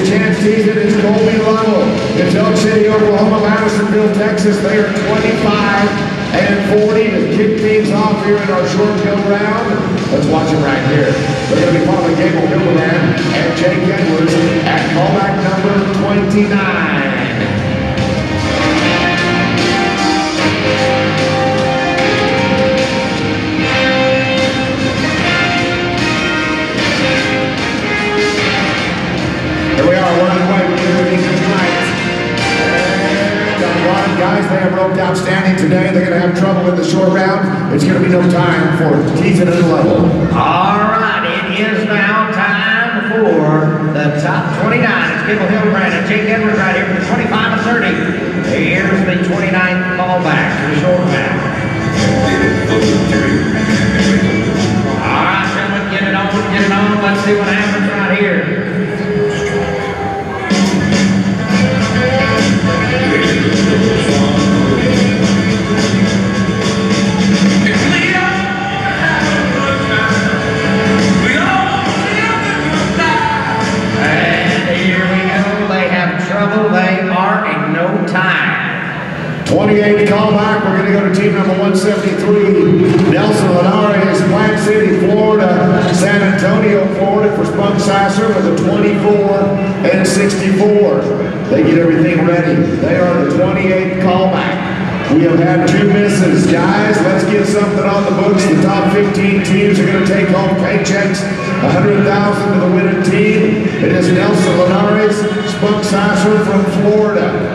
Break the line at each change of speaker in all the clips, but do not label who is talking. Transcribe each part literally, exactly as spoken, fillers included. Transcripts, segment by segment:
chance teasing is Colby Lovell. In Elk City, Oklahoma, Madisonville, Texas, they are twenty-five and forty to kick things off here in our short go round. Let's watch it right here. They're going to be following Gable Hildebrand and Jake Edwards at callback number twenty-nine. Here we are, we're underway with everything tonight. And uh, guys, they have roped outstanding today. They're going to have trouble in the short round. It's going to be no time for teasing and level.
All right, it is now time for the top twenty-nine. It's Gable Hildebrand and Jake Edwards right here for the twenty-five and thirty. Here's the twenty-ninth callback to the short round. All right, gentlemen, get it on, get it on. Let's see what happens right here. They are in no time.
twenty-eight callback. We're going to go to team number one seventy-three. Nelson Linares, Plant City, Florida. San Antonio, Florida for Spunk Sasser with a twenty-four and sixty-four. They get everything ready. They are the twenty-eighth callback. We have had two misses. Guys, let's get something on the books. The top fifteen teams are going to take home paychecks. one hundred thousand dollars to the winning team. It is Nelson Linares, Spunk Sasser from Florida.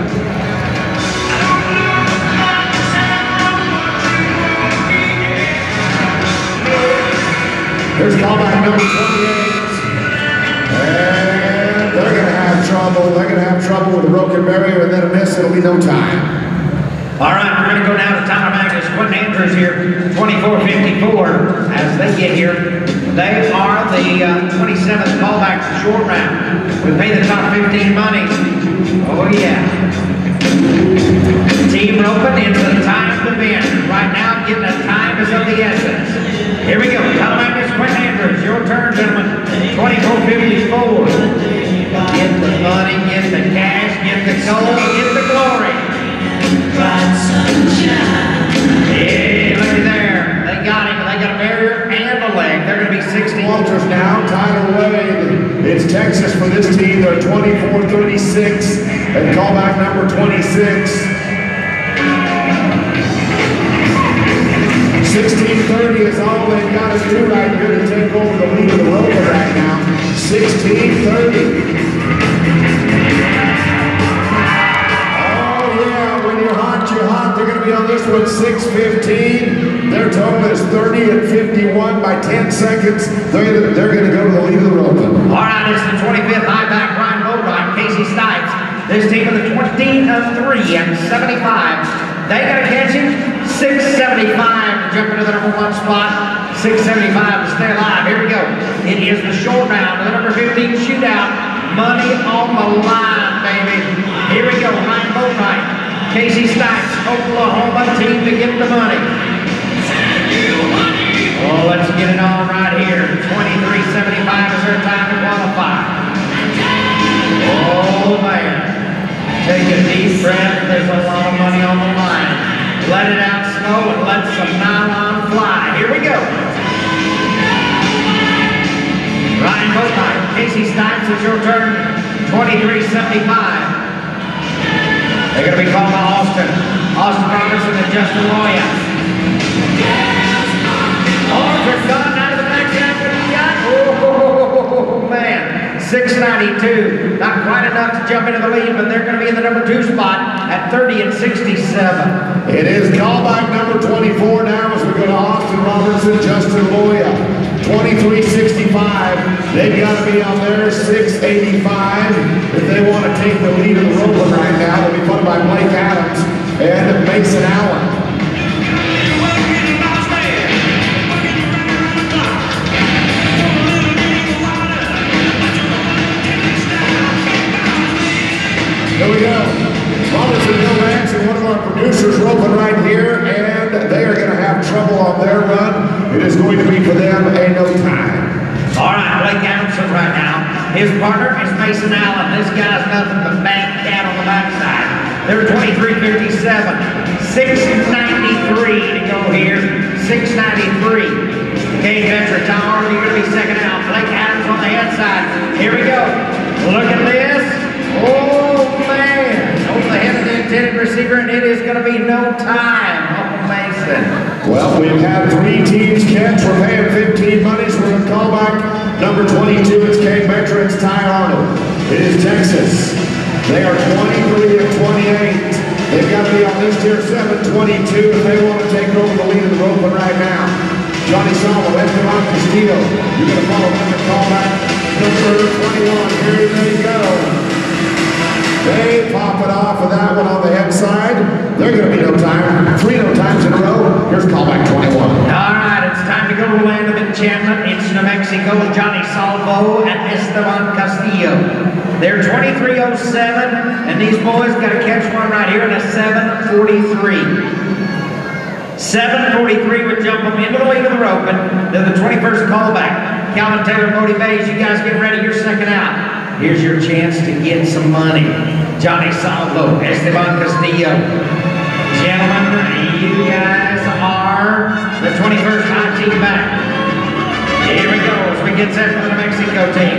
Here's callback number twenty-eight. And they're going to have trouble. They're going to have trouble with a broken barrier and then a miss. It'll be no time.
All right, we're going to go down to Tyler Magnus. Quentin Andrews here, twenty-four fifty-four. As they get here, they are the uh, twenty-seventh callback to short round. We pay the top fifteen money. Oh, yeah. Team roping into the time to win. Right now, getting a time is of the essence. Here we go. Tyler Magnus, Quentin Andrews. Your turn, gentlemen. twenty-four fifty-four. Get the money, get the cash, get the gold, get the glory. Bright sunshine. Yeah, look at there. They got him. They got a barrier and a leg. They're going to be sixty.
Walters now, Tyler Wade. It's Texas for this team. They're twenty-four thirty-six. And callback number twenty-six. sixteen thirty is all they've got to do right here to take over the lead of the rover right now. sixteen thirty. You're hot. They're going to be on this one six fifteen. Their total is thirty and fifty-one by ten seconds. They're, they're going to go to the lead of the rope.
All right, it's the twenty-fifth high back Ryan Boatwright, Casey Stipes. This team of the twenty and three and seventy-five. They got to catch him six seventy-five to jump into the number one spot. six seventy-five to stay alive. Here we go. It is the short round, the number fifteen shootout. Money on the line, baby. Here we go. Ryan Boatwright. Casey Stipes, Oklahoma team to get the money. Oh, let's get it on right here. twenty-three seventy-five is their time to qualify. Oh, man. Take a deep breath. There's a lot of money on the line. Let it out slow and let some nylon fly. Here we go. Ryan Boatwright, Casey Stipes, it's your turn. twenty-three seventy-five. They're going to be called by Austin. Austin Robertson and Justin Loya. Aldridge gone out of the back half of the yacht. Oh, man. six ninety-two. Not quite enough to jump into the lead, but they're going to be in the number two spot at thirty and sixty-seven.
It is callback number twenty-four now as we go to Austin Robertson, Justin Loya. twenty-three sixty-five. They've got to be on there six eighty-five if they want to take the lead of the rover right now. They'll be put by Blake Adams and Mason Allen. Here we go. Robertson, Bill Vance, and one of our producers roping right here, and they are going to have trouble on their run. It is going to be for them a no time.
All right, Blake Adamson right now. His partner is Mason Allen. This guy's nothing but bad cat on the backside. They're twenty-three fifty-seven. six ninety-three to go here. six ninety-three. Kane Venture Tower, you're going to be second out. Blake Adams on the head side. Here we go. Look at this. Oh, man. Over the head of the intended receiver, and it is going to be no time. Oh, Mason.
Well, we've had three teams catch. We're paying fifteen monies. We're going to call back number twenty-two. It's Kane Venture. It's Ty Arnold. It is Texas. They are twenty-three and twenty-eight. They've got to be on this tier seven twenty-two if they want to take over the lead of the rope right now. Johnny Salvo, Esteban Castillo. You're going to follow them and call back number twenty-one. Here they go. They pop it off of that one on the head side. They're going to be no time. Three no times in a row. Here's callback twenty-one.
All right, it's time to go to the land of enchantment. It's New Mexico, Johnny Salvo and Esteban Castillo. They're twenty-three oh seven, and these boys got to catch one right here in a seven forty-three. seven forty-three would jump them into the lead of the rope, and then the twenty-first callback. Calvin Taylor, Bodie Bays, you guys get ready, you're second out. Here's your chance to get some money. Johnny Salvo, Esteban Castillo. Gentlemen, you guys are the twenty-first high team back. Here we go as we get set for the New Mexico team.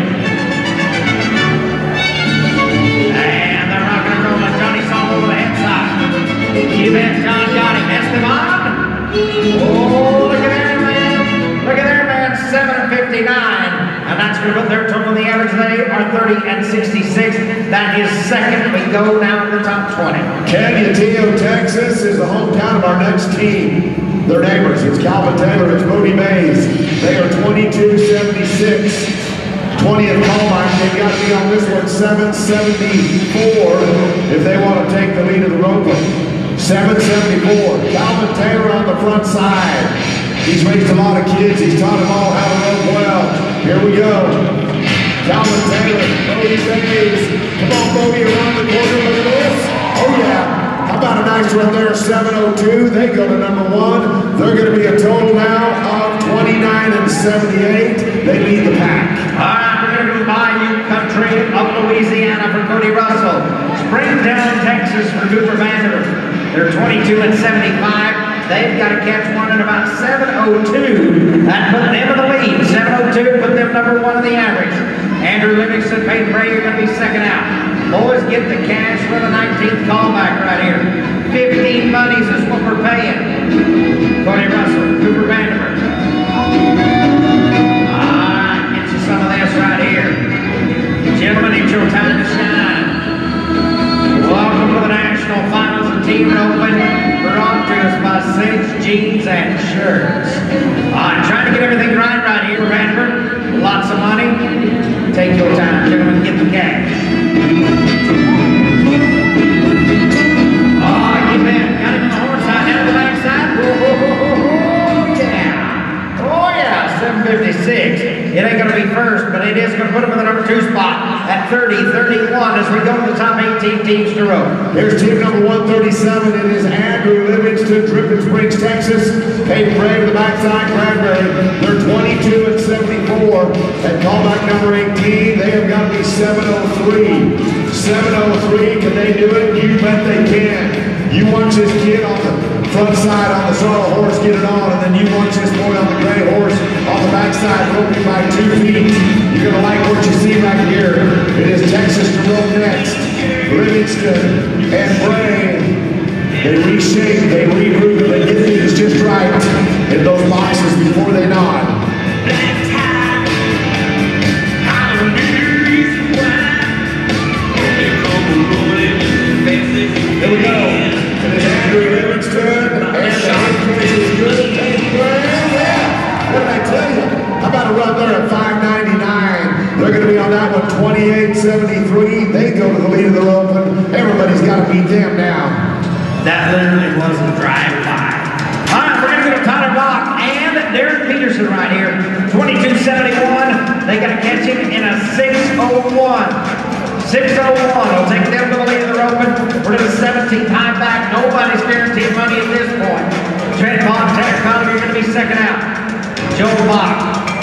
And they're rocking and rolling. Johnny Salvo to the head side. You bet John got him. Esteban. Oh, look at there, man. Look at there, man. seven fifty-nine. And that's going to put their total in the average. They are thirty and sixty-six. That is second. We go now to the top twenty.
Canutillo, Texas is the hometown of our next team. Their neighbors, it's Calvin Taylor, it's Bodie Bays. They are twenty-two seventy-six. twentieth callback, they've got to be on this one, seven seventy-four, if they want to take the lead of the rope. seven seventy-four. Calvin Taylor on the front side. He's raised a lot of kids. He's taught them all how to rope well. Here we go. Calvin Taylor, Bodie Bays. Come on, Bodie, around the corner. Look at this. Oh, yeah. How about a nice one there, seven oh two. They go to number one. They're going to be a total now of twenty-nine and seventy-eight. They lead the pack.
All right, we're going to go Bayou Country of Louisiana for Cody Russell. Springtown, Texas for Cooper Vanderbilt. They're twenty-two and seventy-five. They've got to catch one at about seven oh two. That put them in the lead. seven oh two put them number one in the average. Andrew Livingston, Peyton Bray, you're going to be second out. Boys get the cash for the nineteenth callback right here. fifteen monies is what we're paying. Cody Russell, Cooper Vanderbilt. All right, get you some of this right here. Gentlemen, it's your time to shine. Welcome to the National Finals of Team Open, brought to us by Cinch Jeans and Shirts. I'm trying to get everything right right here, Vanderbilt. Lots of money. Take your time, gentlemen, get the cash. Oh, you bet. Got him on the horse side, down to the back side. Oh, yeah. Oh, yeah, seven fifty-six. It ain't going to be first, but it is going to put him in the number two spot at thirty thirty-one as we go to the top eighteen teams to row.
Here's team number one thirty-seven. It is Andrew Livingston, Dripping Springs, Texas. Peyton Bray to the backside, Bradbury. They're twenty-two and seventy-four. And callback number eighteen, they have got to be seven oh three. seven oh three, can they do it? You bet they can. You watch this kid on the front side on the sorrel horse get it on, and then you watch this boy on the gray horse on the backside roping by two feet. You're going to like what you see right here. It is Texas to rope next. Livingston and Bray. They reshape, they regroup, they get things just right in those boxes before they nod. Here we go. And it's Andrew Livingston, and the increase is good. Yeah. What did I tell you? How about a run there at five ninety-nine? They're going to be on that one, twenty-eight seventy-three. They go to the lead of the rope, and everybody's got to beat them now.
That literally was a drive-by. All right, we're going to go to Tyler Block and Darren Peterson right here. twenty-two seventy-one. They got to catch him in a six oh one. six oh one will take them to the lead of the rope. We're to the seventeenth high back. Nobody's guaranteed money at this point. Trent Bond, Tanner Conley, you're going to be second out. Joe Block.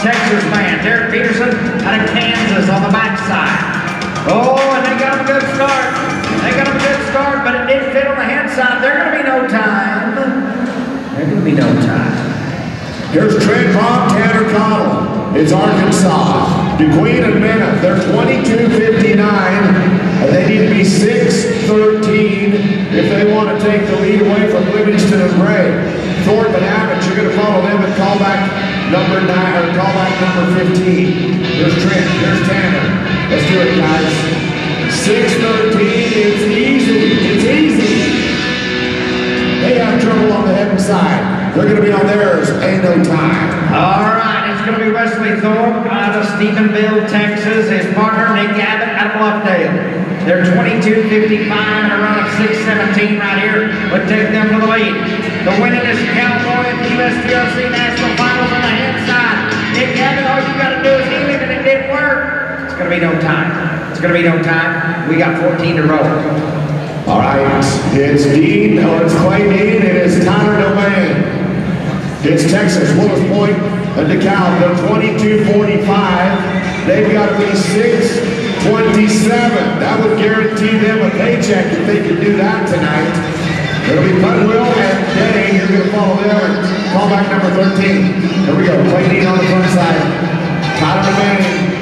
Texas man, Derek Peterson out of Kansas on the backside. Oh, and they got him a good start. They got him a good start, but it didn't fit on the head side. They're going to be no time. They're going to be no time.
Here's Trent Bob, Tanner Cottle. It's Arkansas. DeQueen and Mena, they're twenty-two fifty-nine. And they need to be six thirteen if they want to take the lead away from Livingston and Gray. Thorpe and Abbott, you're going to follow them and call back number nine, or call back number fifteen. Here's Trent, here's Tanner. Let's do it, guys. six thirteen, it's easy, it's easy. They have trouble on the head side. They're going to be on theirs, ain't no time.
All right, it's going to be Wesley Thorpe out of Stephenville, Texas. His partner, Nick Abbott, out of Bluffdale. They're twenty-two fifty-five and a run of six seventeen right here would take them to the lead. The winningest cowboy at the U S T R C National Finals on the head side. Nick Abbott, all you got to do is kneel him, and it didn't work. It's going to be no time. It's going to be no time. We got fourteen to roll.
All right, it's Dean, or it's Clay Dean, and it's Tyler Domain. It's Texas, Willis Point, and DeKalb. They're twenty-two forty-five. They've got to be six twenty-seven. That would guarantee them a paycheck if they could do that tonight. It'll be Budwill and Day. You're going to follow them and call back number thirteen. Here we go. Clay Dean on the front side. Tyler Domain.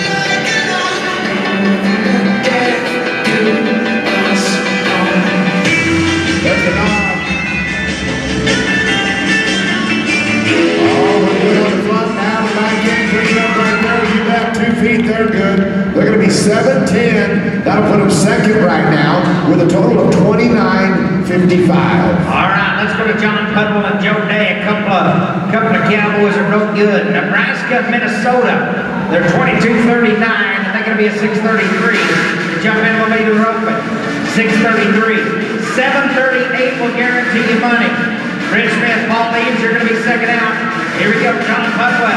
There's the knob. Oh, we're good on the front now. The back end picks up right there. You have two feet. They're good. They're going to be seven ten. That'll put them second right now with a total of twenty-nine fifty-five.
All right, let's go to John Pudwell and Joe Day. A couple of, couple of Cowboys that wrote good. Nebraska, Minnesota. They're twenty-two thirty-nine, and they're going to be a six thirty-three. The jump in will be the open. six thirty-three. seven thirty-eight will guarantee you money. Rich Smith, Paul Leaves, you're going to be second out. Here we go, John Pudwell.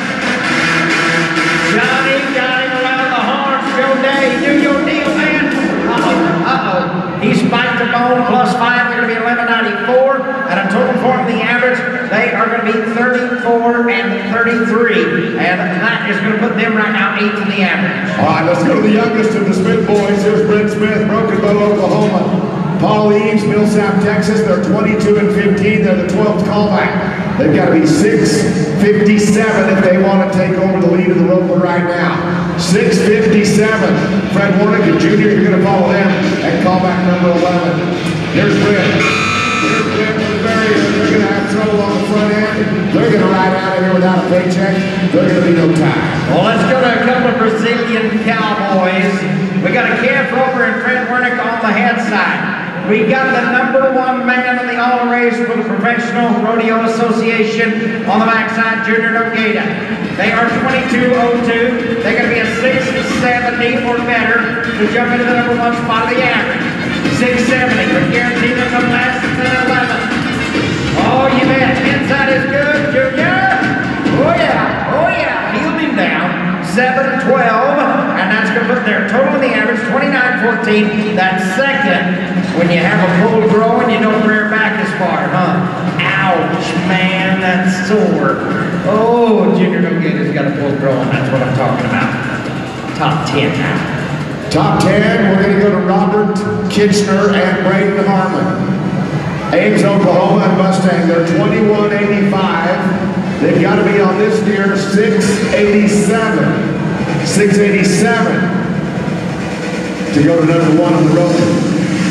Johnny got him around the horns. Joe Day, do your deal, man. Uh-oh, uh-oh. He spiked the bone, plus five. They're going to be eleven ninety-four. And a total for the average, they are going to be thirty-four and thirty-three. And that is going to put them right now eighth in the average.
All right, let's go to the youngest of the Smith boys. Here's Brent Smith, Broken Bow, Oklahoma. Paul Eaves, Millsap, Texas. They're twenty-two and fifteen. They're the twelfth callback. They've got to be six fifty-seven if they want to take over the lead of the Roper right now. six fifty-seven. Fred Warnick, Junior, you're going to follow them and call back number eleven. Here's Brent. Here's Brent with the barrier. They're going to have trouble on the front end. They're going to ride out of here without a paycheck. They're going to be no time.
Well, let's go to a couple of Brazilian Cowboys. We got a Cam Roper and Fred Warnick on the head side. We got the number one man in the auto race for the Professional Rodeo Association on the backside, Junior Nogueira. They are twenty-two oh two. They're going to be a six seventy or better to jump into the number one spot of the average. six seventy would guarantee them the last ten eleven. Oh, you bet. Inside is good, Junior. Oh, yeah. Oh, yeah. He'll be down. seven twelve. And that's going to put their total in the average, twenty-nine fourteen. That's second. When you have a full grow and you don't rear back as far, huh? Ouch, man, that's sore. Oh, Junior Nogueira's got a full grow, and that's what I'm talking about. Top ten now.
Top ten, we're going to go to Robert Kitchener and Braden Harmon. Ames, Oklahoma and Mustang, they're twenty-one eighty-five. They've got to be on this year six eighty-seven. six eighty-seven to go to number one on the road.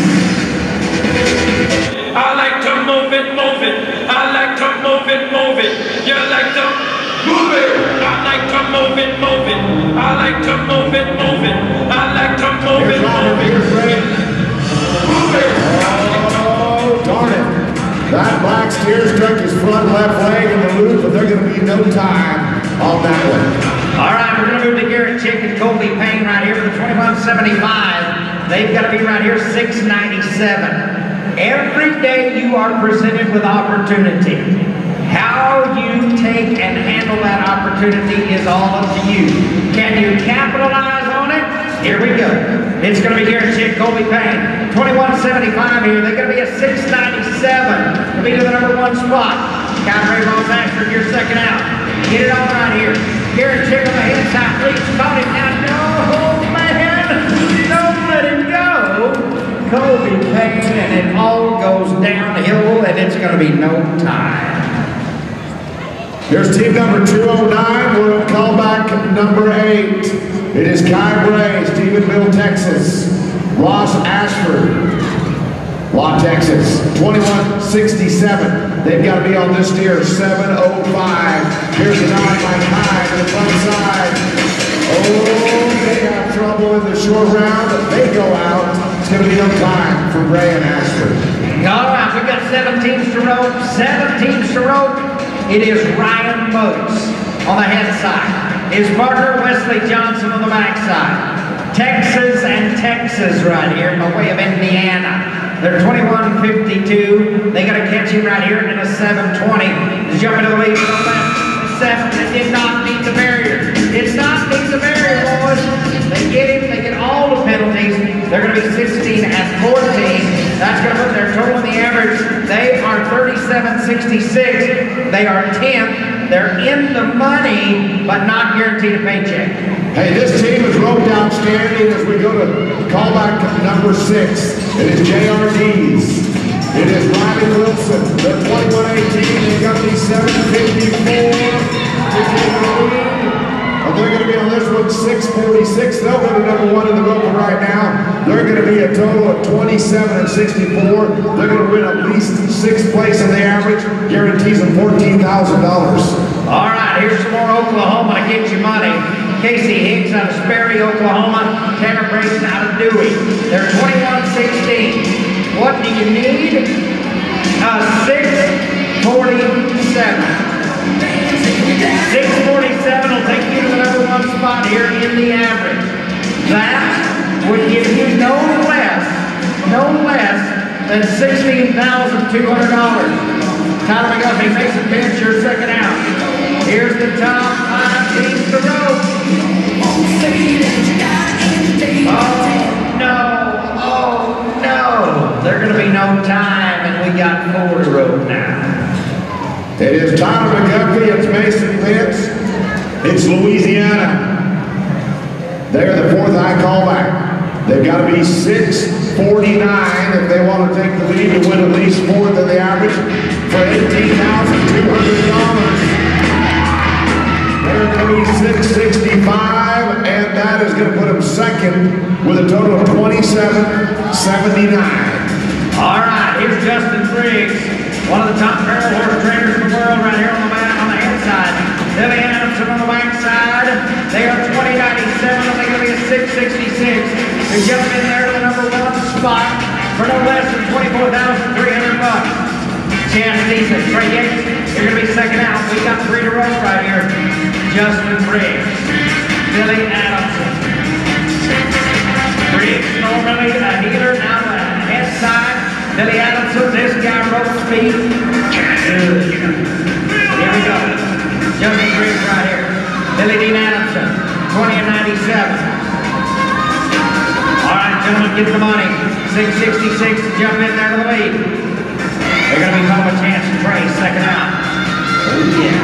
I like to move it, move it. I like to move it, move it. You like to move it. I like to move it, move it. I like to move it, move it. I like to move it, move it. Move it.
Oh, darn it. That black steer struck his front left leg in the loop, but they're going to be no time on that one.
All right, we're going to move to Garrett Chick and Colby Payne right here for the twenty-one seventy-five. They've got to be right here six ninety-seven. Every day you are presented with opportunity. How you take and handle that opportunity is all up to you. Can you capitalize on it? Here we go. It's going to be Garrett Chick, Colby Payne. twenty-one seventy-five here. They're going to be a six ninety-seven to be to the number one spot. Got Ray Moss Ashford, your second out. Get it on right here. Garrett Chick on the head side. Reach, caught him down. No, man. Don't let him go. Kobe Payne, and it all goes downhill, and it's going to be no time.
Here's team number two oh nine. We're on callback number eight. It is Kai Bray, Stephenville, Texas. Ross Ashford, Law, Texas. twenty-one sixty-seven. They've got to be on this steer, seven oh five. Here's the nine by Kai to the front side. Oh, they have trouble in the short round. They go out. It's going to be no time for Bray and Ashford.
All right, we've got seven teams to rope. Seven teams to rope. It is Ryan Moats on the head side. His partner, Wesley Johnson, on the back side. Texas and Texas right here by way of Indiana. They're twenty-one fifty-two. They got to catch him right here in a seven twenty. He's jumping to the lead from left. Seven. It did not meet the barrier. It's not meet the barrier, boys. They get him. They get all the penalties. They're going to be sixteen and fourteen. That's going to put their total in the average. They are thirty-seven sixty-six. They are tenth. They're in the money, but not guaranteed a paycheck.
Hey, this team is roped outstanding as we go to callback number six. It is J R Ds. It is Riley Wilson. They're twenty-one eighteen. They've got the seven fifty-four. And they're going to be on this one six forty-six. They'll go to number one in the rope right now. They're going to be a total of twenty-seven and sixty-four. They're going to win at least sixth place in the average. Guarantees them fourteen thousand dollars.
All right, here's some more Oklahoma to get you money. Casey Hicks out of Sperry, Oklahoma. Tanner Brayson out of Dewey. They're twenty-one sixteen. What do you need? Uh, six forty-seven. six forty-seven will take you to the number one spot here in the average. That would give you no less, no less than sixteen thousand two hundred dollars. Tyler McGuffey, Mason Bench, your second out. Here's the top five teams to rope. Oh, no. Oh, no. There's going to be no time, and we got four to rope now.
It is Tyler McGuffey, it's Mason Pitts, it's Louisiana. They're the fourth high callback. They've got to be six forty-nine if they want to take the lead to win at least fourth in the average for eighteen thousand two hundred dollars. They're going to be six sixty-five, and that is going to put them second with a total of twenty-seven seventy-nine.
All right, here's Justin Briggs, one of the top barrel horse trainers in the world right here on the mat on the head side. Billy Adamson on the back side. They are twenty ninety-seven, and they're going to be a six sixty-six. They're jumping in there to the number one spot for no less than twenty-four thousand three hundred bucks. Chance Decent, Trey Yates, they're going to be second out. We got three to rope right here. Justin Briggs, Billy Adamson. Briggs normally a healer, now the head side. Billy Adamson, this guy rope speed. Good. Here we go. Justin Briggs right here. Billy Dean Adamson, twenty and ninety-seven. All right, gentlemen, get the money. six sixty-six to jump in there to the lead. They're going to be calling a Chance to Trey, second out. Oh, yeah.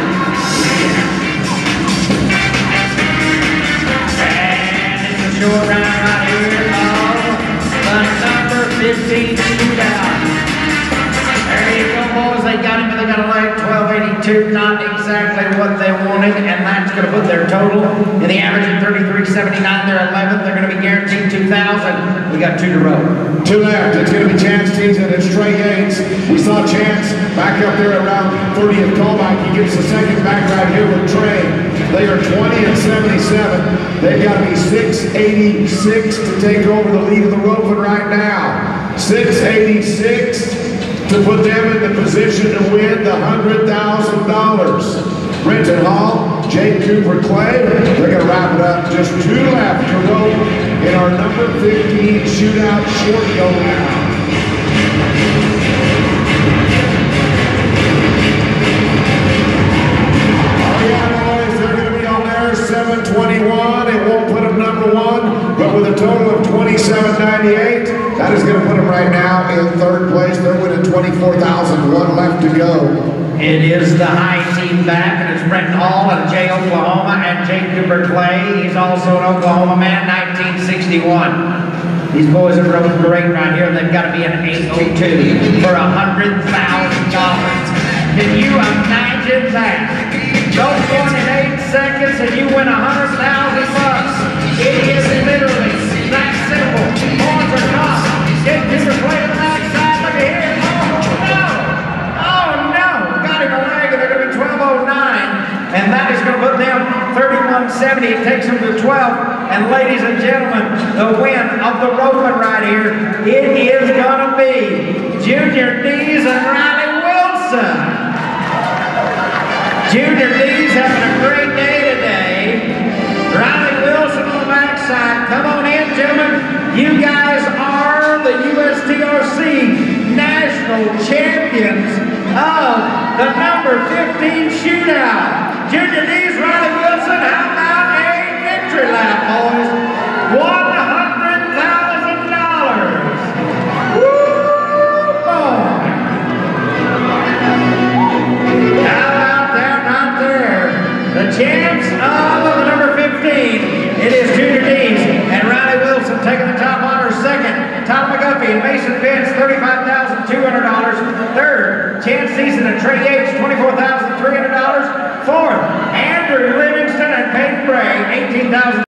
And it's a short round right here of the number fifteen shootout. There you go, boys. They got him, but they got a leg twelve eighty-two. Not exactly what they wanted, and that's going to put their total in the average at thirty-three seventy-nine. They're eleventh. They're going to be guaranteed two thousand. We got two to row.
Two left. It's going to be Chance Teason and it's Trey Yates. We saw Chance back up there around thirtieth callback. He gets the second back right here with Trey. They are twenty and seventy-seven. They've got to be six eighty-six to take over the lead of the roping right now. six eighty-six. To put them in the position to win the one hundred thousand dollars. Brenton Hall, Jake Cooper Clay, they're going to wrap it up. Just two left to rope in our number fifteen shootout short go round. Oh yeah, boys, they're going to be on there, seven twenty-one. It won't put them number one, but with a total of twenty-seven ninety-eight, that is going to put them right now in third place. They're winning twenty-four thousand, one left to go.
It is the high team team back, and it's Brenton Hall out of Jay, Oklahoma, and Jay Cooper Clay. He's also an Oklahoma man, nineteen sixty-one. These boys are rode great right here. They've got to be an eight oh two for one hundred thousand dollars. Can you imagine that? Those going in eight seconds and you win one hundred thousand bucks. It is literally that simple. Horns are tough. Get Cooper Clay to the backside. Look at here. Oh no! Oh no! Got him a leg, and they're going to be twelve oh nine. And that is going to put them thirty-one seventy. It takes them to twelve. And ladies and gentlemen, the win of the Roadman right here, it is going to be Junior Dees and Riley Wilson. Junior Dees having a great day today. Riley Wilson on the backside. Come on in, gentlemen. You guys are the U S T R C National Champions of the number fifteen shootout. Junior Dees, Riley Wilson, how about a victory lap, boys? one hundred thousand dollars. Woo, boy. How about that right there? The champs of the number fifteen. It is Junior Dees and Riley Wilson taking the top honor. Second, Tom McGuffey and Mason Vince, thirty-five thousand two hundred dollars. Third, Chance Season and Trey Yates, twenty-four thousand three hundred dollars. Fourth, Andrew Livingston and Peyton Bray, eighteen thousand dollars.